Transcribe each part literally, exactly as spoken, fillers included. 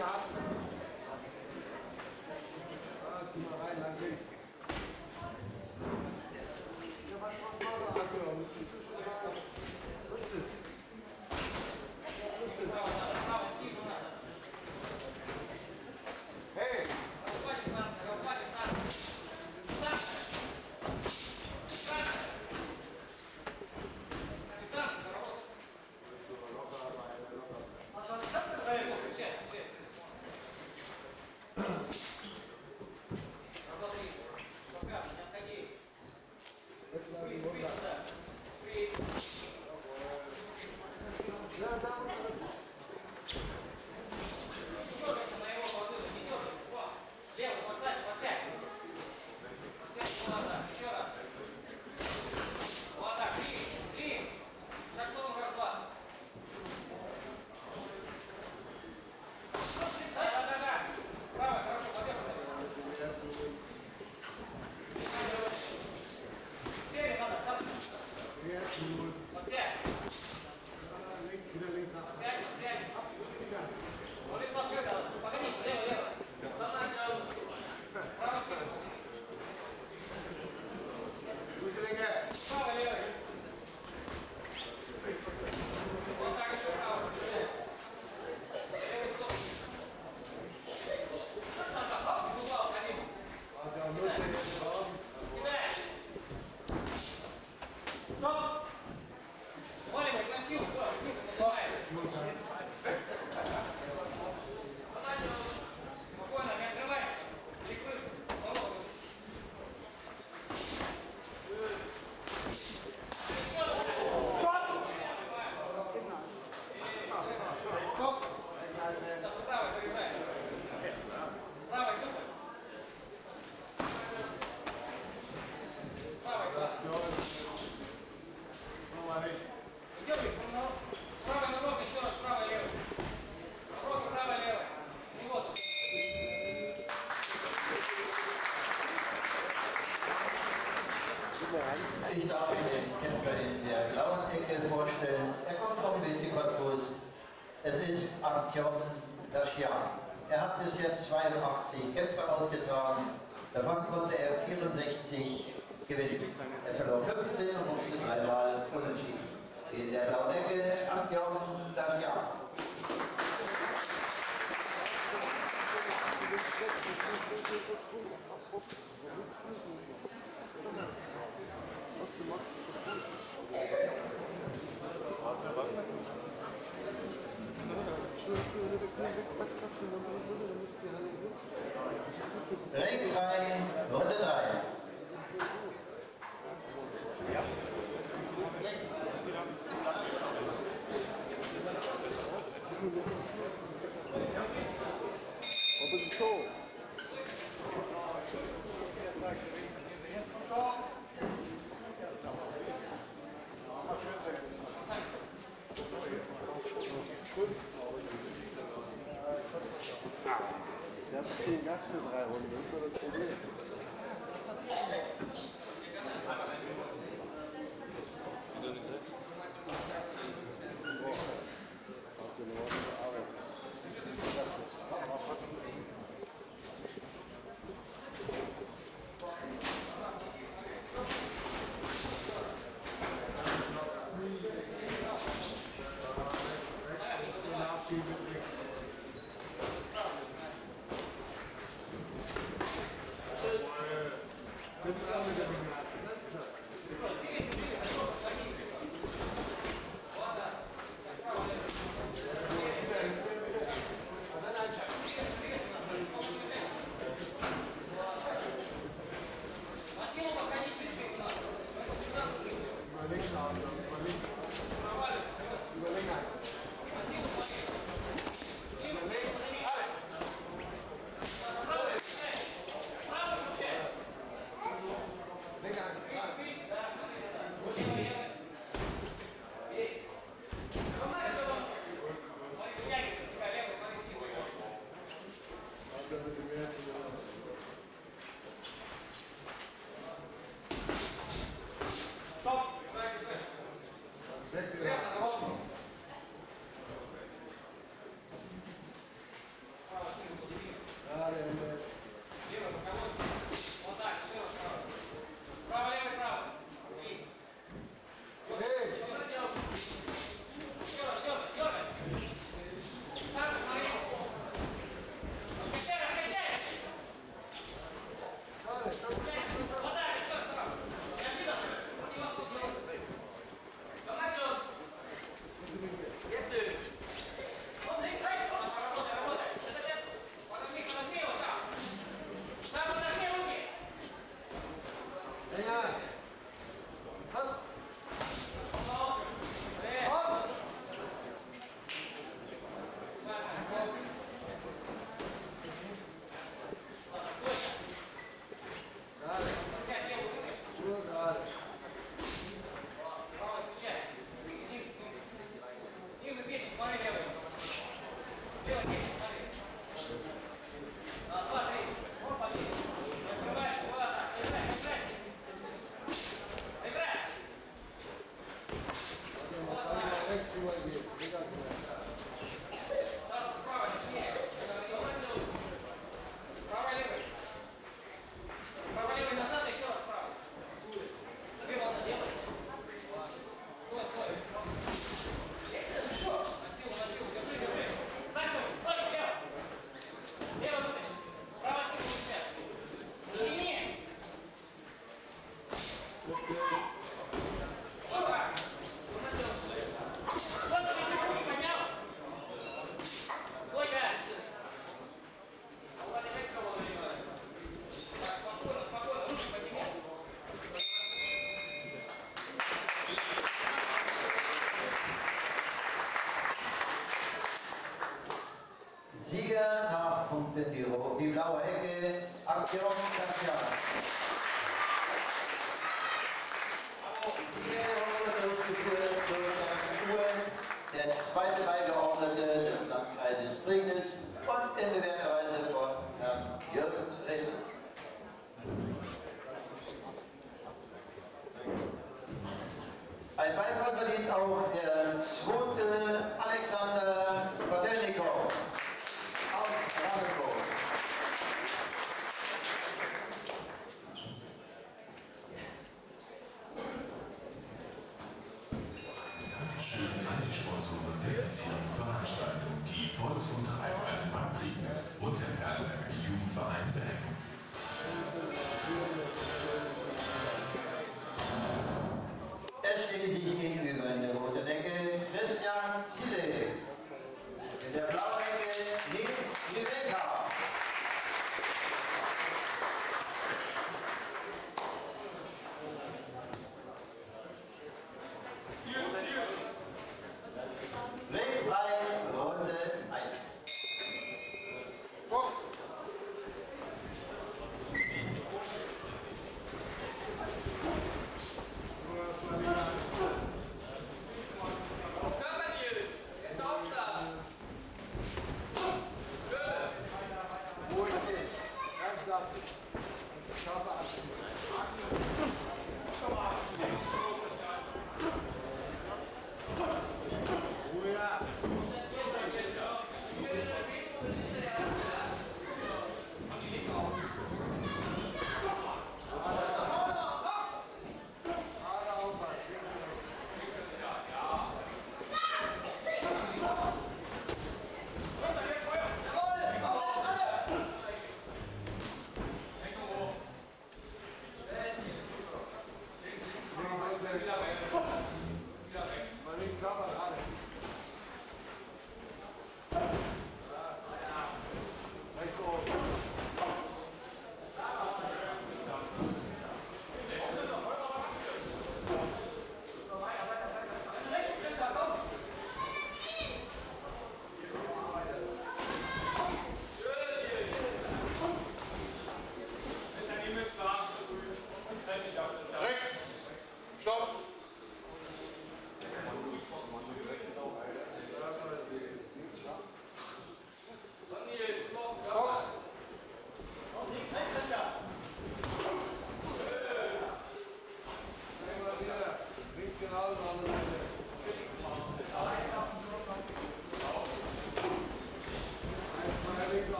gehabt. Ah, zieh mal rein, lang links. Ja, was macht man da, Akku? Bist du schon da? Hey! Да, да, дергайся на его позывы, не дергайся. Вот. Левый, подставь, подсядь. Подсядь, вот так. Еще раз. Вот так. Три. Три. Шаг в сторону, раз, два. Да, да, да, да. Справа, хорошо, подъехали. Сели, надо, сам. Подсядь. Подсядь, подсядь. Ну, лицо открыто. Погоди, лево, лево. Право, слева. Право, лево. Вот так еще право. Левый стоп. Из угла уходи. Кидай. Стоп. Маленький, красивый, снизу поднимает. Спокойно, не открывайся. Прикрылся. Завтра правой заряжай. Правой духай. Правой, да. Идем, правый ног, еще раз правый, левый. Руки правый, левый. И вот он. Ich darf Ihnen den Kämpfer in der blauen Ecke vorstellen. Er kommt vom Wettikotbus. Es ist Artyom Dashian. Er hat bis jetzt zweiundachtzig Kämpfe ausgetragen. Davon konnte er vierundsechzig gewinnen. Er verlor fünfzehn und musste dreimal unentschieden. In der blauen Ecke Artyom Dashian. Was du machst, Ringfrei, Runde drei. Ja. Aber die Show. Der hat zehn Gas für drei Runden, das ist das Problem. Wieso nicht jetzt? Boah, hast du eine ordentliche Arbeit. Mit Лево, десять, смотри. А, два, три. Вот, побег. Открывайся, вот так. Играй, играй. Играй. Сразу справа, точнее. Право, левый. Право, левый назад, еще раз право. Две волны делай. Стой, стой. Ну что? На силу, на силу. Держи, держи. Стой, стой, стой, лево. Лево вытащи. Право силу у тебя. Не тяни. Вот так. Вот, подержи руки, поднял. Стой-ка. Вот, опять с кого наливай. Так, спокойно, спокойно. Ручки подними. Sieger nach Punkten die, die blaue Ecke, Aktion Kassian. Hier wurde durchgeführt zur Uhr der zweite Beigeordnete des Landkreises Prignitz und in Bewährweise von Herrn Jürgen Ritter. Ein Beifall verdient auch der zweite Alexander Kotelnikov aus Brandenburg.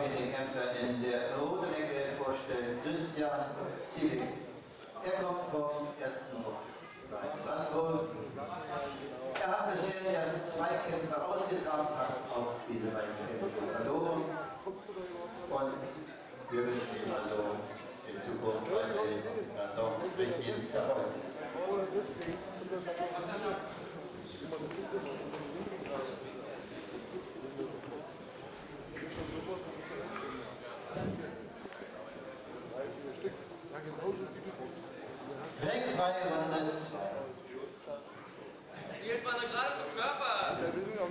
den Kämpfer in der roten Ecke vorstellen, Christian Zielig. Er kommt vom ersten Frankfurt. Er hat bisher erst zwei Kämpfe ausgetragen, hat auch diese beiden Kämpfe verloren. Und wir wünschen ihm also in Zukunft weiterhin dann doch richtigen Erfolg. Ringfrei Runde zwei. Jetzt mal gerade zum Körper.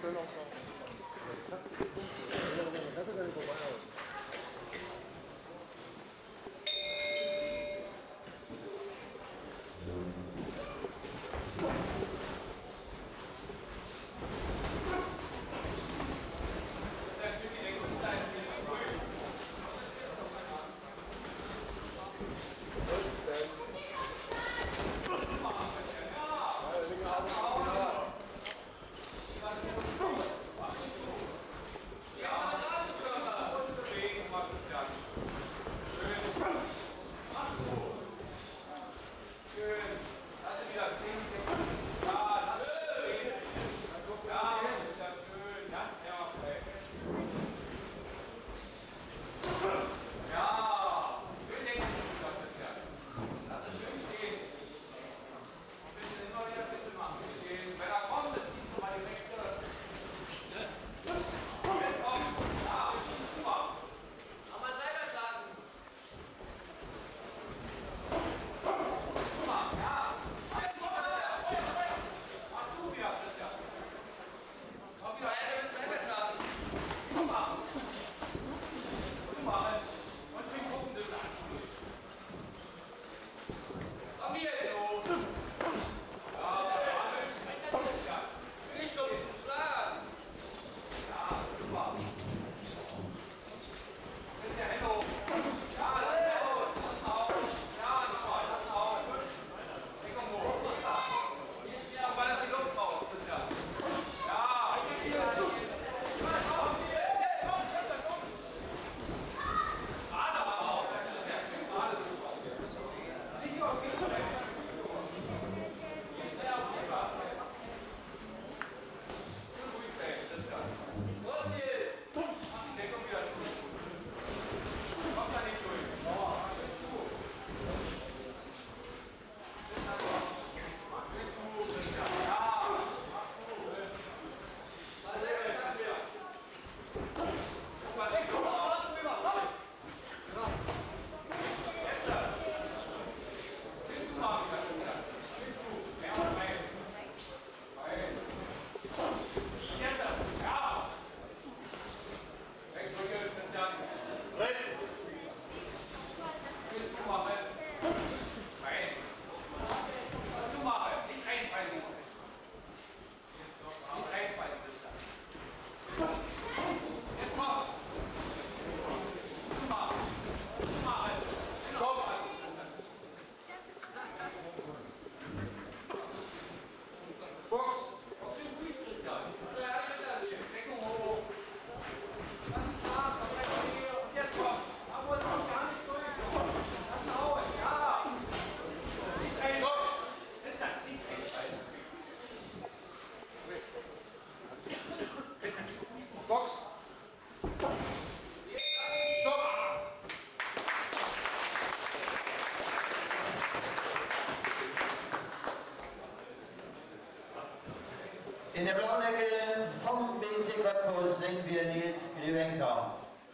In der blauen Ecke vom B C Cottbus sehen wir Nils Grivenka.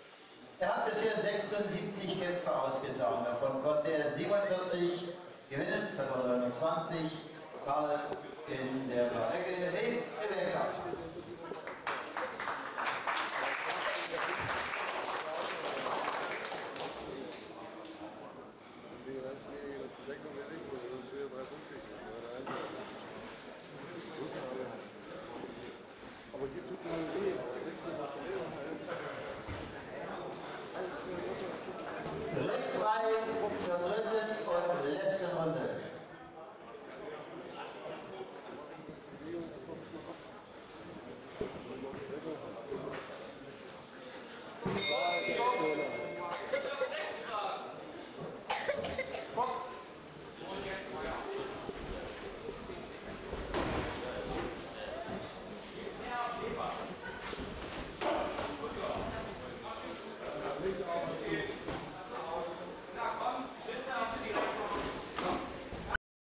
Er hat bisher sechsundsiebzig Kämpfe ausgetragen, davon konnte er siebenundvierzig gewinnen, davon neunundzwanzig Mal in der blauen Ecke. Nils Grivenka. Thank you.